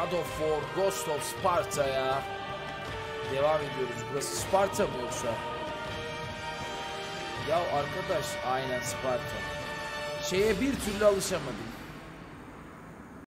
God of War, Ghost of Sparta'ya devam ediyoruz. Burası Sparta mı yoksa? Ya arkadaş, aynen Sparta. Şeye bir türlü alışamadım.